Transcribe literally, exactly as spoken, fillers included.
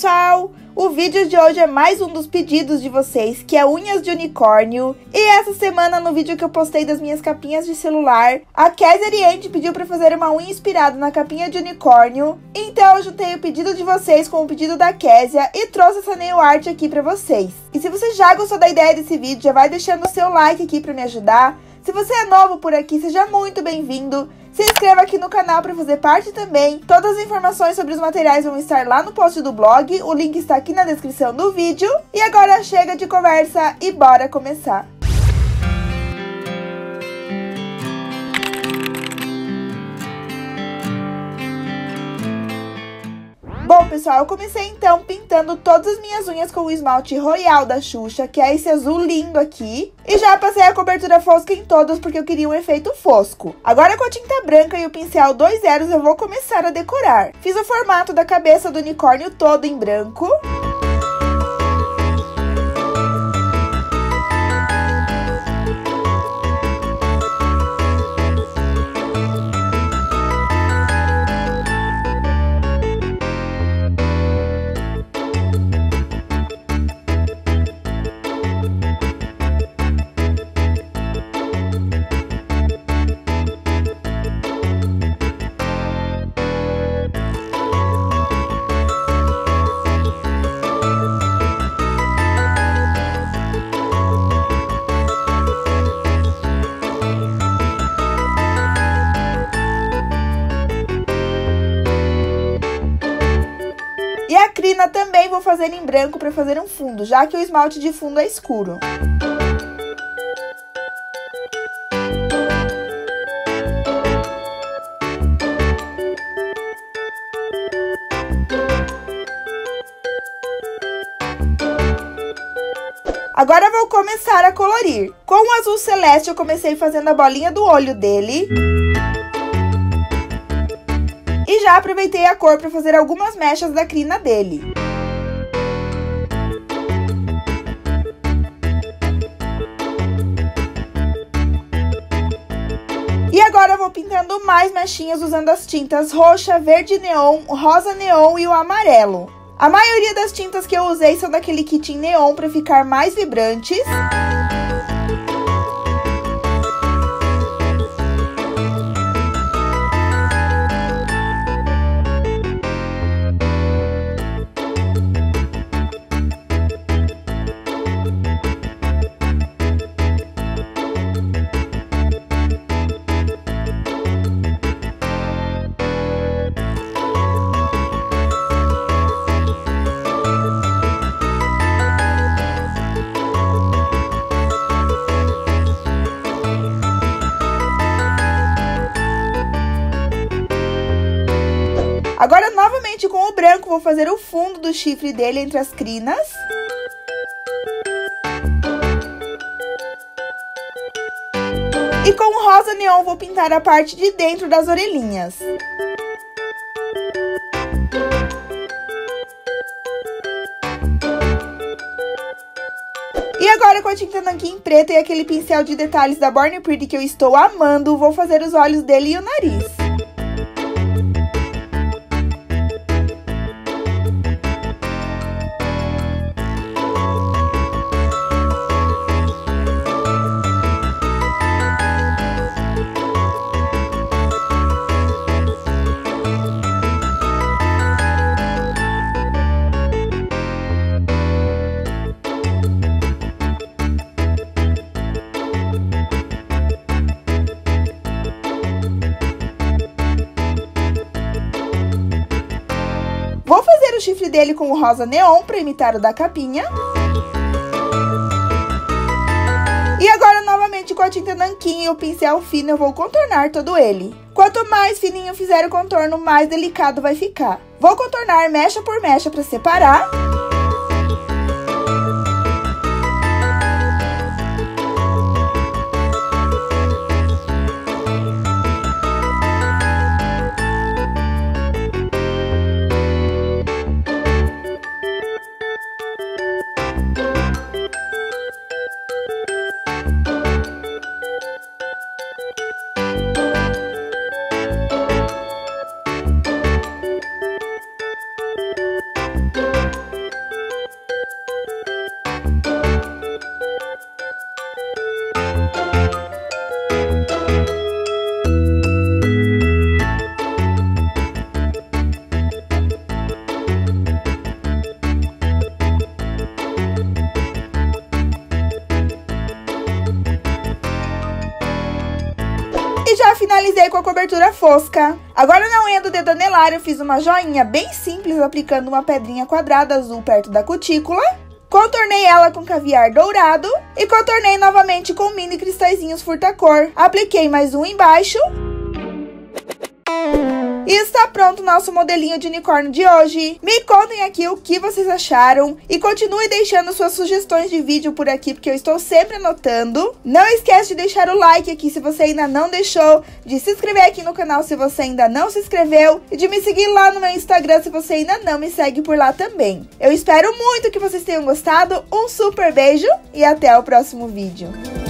pessoal! O vídeo de hoje é mais um dos pedidos de vocês, que é unhas de unicórnio. E essa semana, no vídeo que eu postei das minhas capinhas de celular, a Kézia Ariente pediu pra fazer uma unha inspirada na capinha de unicórnio. Então eu juntei o pedido de vocês com o pedido da Kézia e trouxe essa nail art aqui pra vocês. E se você já gostou da ideia desse vídeo, já vai deixando o seu like aqui pra me ajudar. Se você é novo por aqui, seja muito bem-vindo. Se inscreva aqui no canal para fazer parte também. Todas as informações sobre os materiais vão estar lá no post do blog. O link está aqui na descrição do vídeo. E agora chega de conversa e bora começar. Bom, pessoal, eu comecei então pintando todas as minhas unhas com o esmalte Royal da Xuxa, que é esse azul lindo aqui. E já passei a cobertura fosca em todos, porque eu queria um efeito fosco. Agora com a tinta branca e o pincel dois zeros eu vou começar a decorar. Fiz o formato da cabeça do unicórnio todo em branco. E a crina também vou fazer em branco para fazer um fundo, já que o esmalte de fundo é escuro. Agora vou começar a colorir. Com o azul celeste eu comecei fazendo a bolinha do olho dele. E já aproveitei a cor para fazer algumas mechas da crina dele. E agora eu vou pintando mais mechinhas usando as tintas roxa, verde neon, rosa neon e o amarelo. A maioria das tintas que eu usei são daquele kit em neon para ficar mais vibrantes. Agora, novamente com o branco, vou fazer o fundo do chifre dele entre as crinas. E com o rosa neon, vou pintar a parte de dentro das orelhinhas. E agora, com a tinta nanquim preta e aquele pincel de detalhes da Born Pretty que eu estou amando, vou fazer os olhos dele e o nariz. Vou fazer o chifre dele com o rosa neon para imitar o da capinha. E agora, novamente, com a tinta nanquim e o pincel fino, eu vou contornar todo ele. Quanto mais fininho fizer o contorno, mais delicado vai ficar. Vou contornar mecha por mecha para separar. finalizei com a cobertura fosca. Agora na unha do dedo anelar eu fiz uma joinha bem simples, aplicando uma pedrinha quadrada azul perto da cutícula. Contornei ela com caviar dourado e contornei novamente com mini cristalzinhos furta-cor. Apliquei mais um embaixo. E está pronto o nosso modelinho de unicórnio de hoje. Me contem aqui o que vocês acharam e continue deixando suas sugestões de vídeo por aqui, porque eu estou sempre anotando. Não esquece de deixar o like aqui se você ainda não deixou, de se inscrever aqui no canal se você ainda não se inscreveu e de me seguir lá no meu Instagram se você ainda não me segue por lá também. Eu espero muito que vocês tenham gostado, um super beijo e até o próximo vídeo.